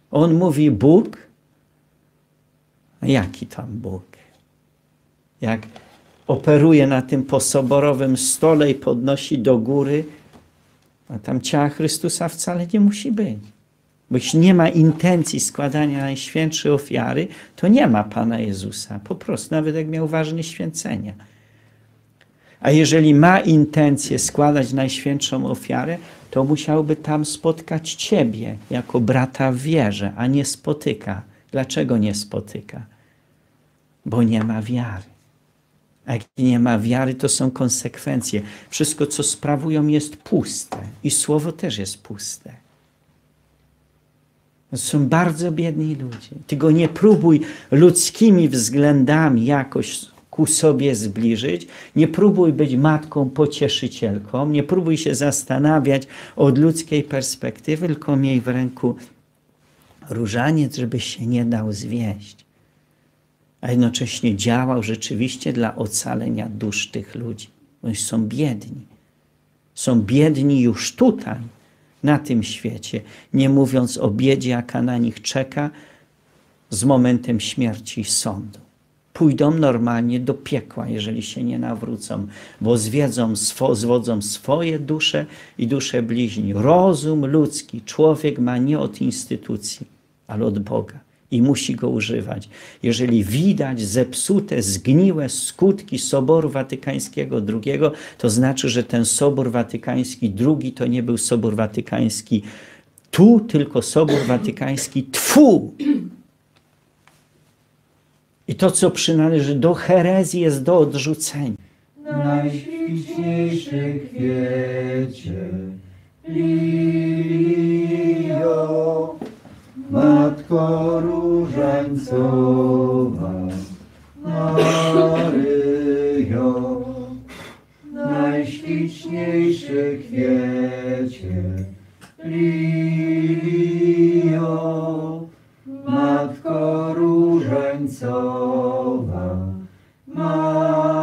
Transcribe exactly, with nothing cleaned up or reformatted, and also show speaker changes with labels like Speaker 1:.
Speaker 1: On mówi Bóg. A jaki tam Bóg? Jak operuje na tym posoborowym stole i podnosi do góry, a tam ciała Chrystusa wcale nie musi być. Bo jeśli nie ma intencji składania najświętszej ofiary, to nie ma Pana Jezusa. Po prostu, nawet jak miał ważne święcenia. A jeżeli ma intencję składać najświętszą ofiarę, to musiałby tam spotkać Ciebie jako brata w wierze, a nie spotyka. Dlaczego nie spotyka? Bo nie ma wiary. A jak nie ma wiary, to są konsekwencje. Wszystko, co sprawują, jest puste. I słowo też jest puste. To są bardzo biedni ludzie. Ty go nie próbuj ludzkimi względami jakoś ku sobie zbliżyć. Nie próbuj być matką pocieszycielką. Nie próbuj się zastanawiać od ludzkiej perspektywy, tylko miej w ręku różaniec, żeby się nie dał zwieść. A jednocześnie działał rzeczywiście dla ocalenia dusz tych ludzi. Oni są biedni. Są biedni już tutaj, na tym świecie, nie mówiąc o biedzie, jaka na nich czeka z momentem śmierci i sądu. Pójdą normalnie do piekła, jeżeli się nie nawrócą, bo zwiedzą, swo, zwodzą swoje dusze i dusze bliźni. Rozum ludzki człowiek ma nie od instytucji, ale od Boga. I musi go używać. Jeżeli widać zepsute, zgniłe skutki Soboru Watykańskiego drugiego, to znaczy, że ten Sobór Watykański drugi to nie był Sobór Watykański tu, tylko Sobór Watykański tfu. I to, co przynależy do herezji, jest do odrzucenia.
Speaker 2: Najśliczniejszy kwiecie, lilio, Matko różańcowa, Maryjo, najśliczniejszy kwiecie, lilio, Matko różańcowa, Maryjo.